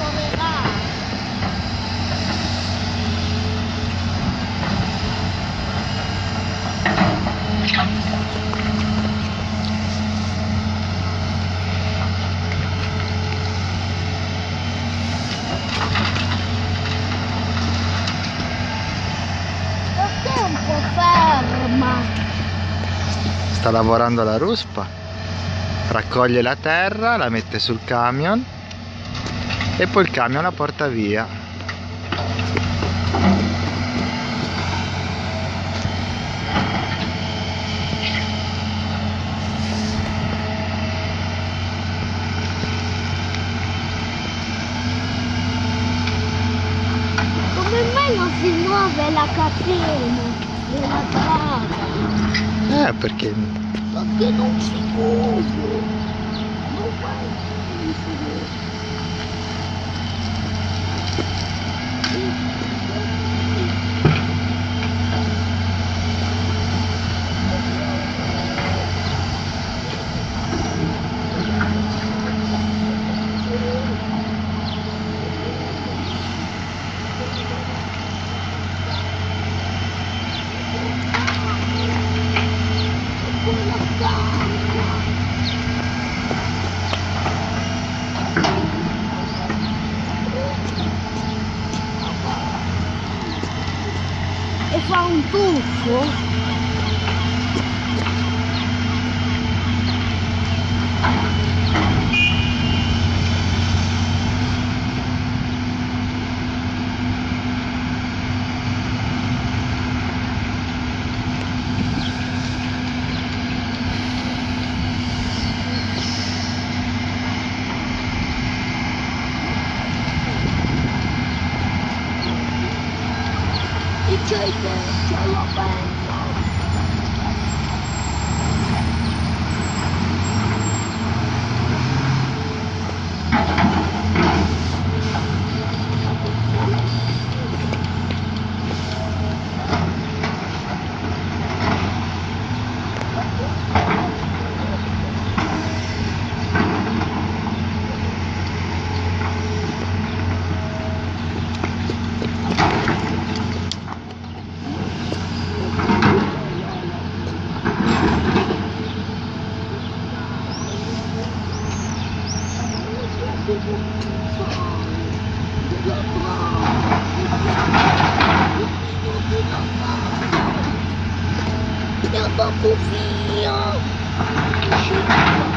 dove va? Perché è un po' ferma? Sta lavorando la ruspa, raccoglie la terra, la mette sul camion e poi il camion la porta via. Come mai non si muove la catena della trama? Perché Perché non si muove? Non vai. E fa un tuffo. E c'è la bella. Andiamo via.